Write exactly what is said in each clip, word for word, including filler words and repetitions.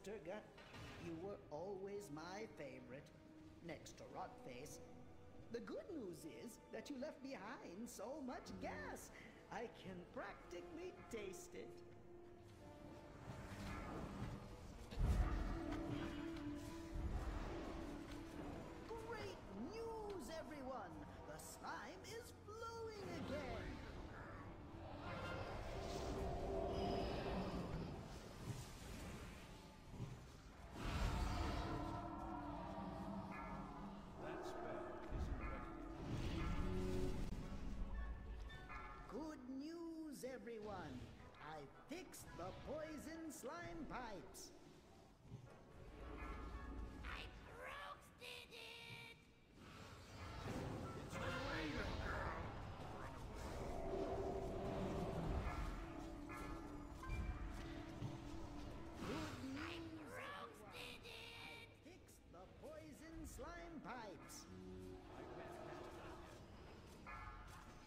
Turgut. You were always my favorite, next to Rotface. The good news is that you left behind so much gas, I can practically taste it. Great news, everyone! The slime is flowing again! That spell isn't ready. Good news, everyone! I fixed the poison slime pipes. I broke it! It's the Raven Girl! Good news, I everyone. broke it! Fixed the poison slime pipes. I can't cast that yet.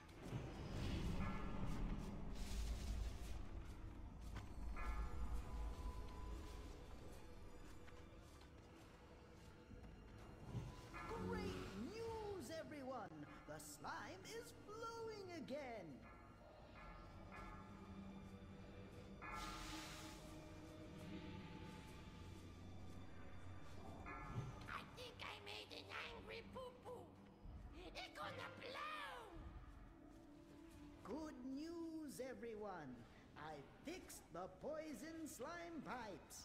Great news, everyone! The slime is flowing again. I think I made an angry poo-poo. It's gonna blow! Good news, everyone! I fixed the poison slime pipes.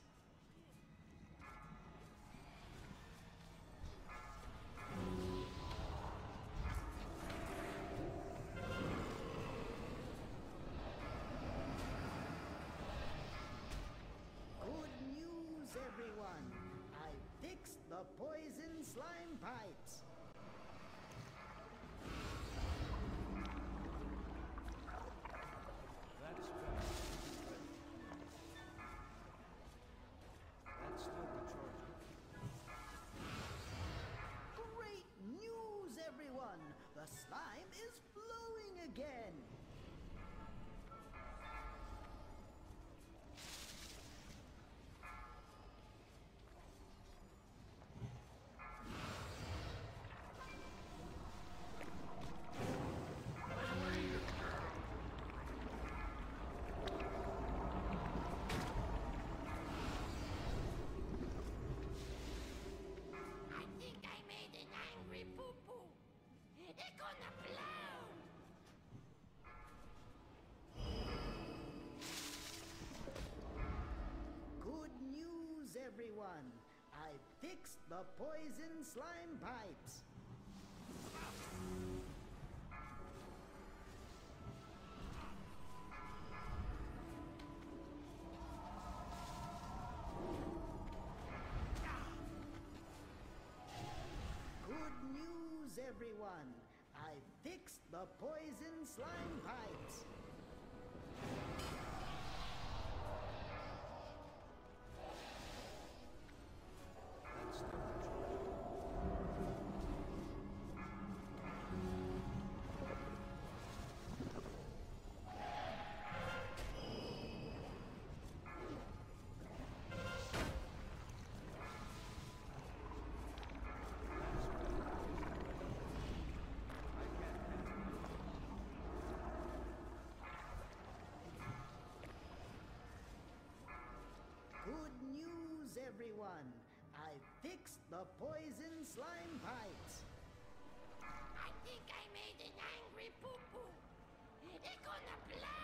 Good news, everyone! I fixed the poison slime pipes. That spell isn't ready. That's still recharging. Great news, everyone! The slime is flowing again. I think I made an angry poo-poo. It's gonna blow! Good news, everyone! I fixed the poison slime pipes. Good news, everyone! I fixed the poison slime pipes. That's still recharging. That spell isn't ready. I can't cast it yet. Good news, everyone! I fixed the poison slime pipes. I think I made an angry poo-poo. It's gonna blow!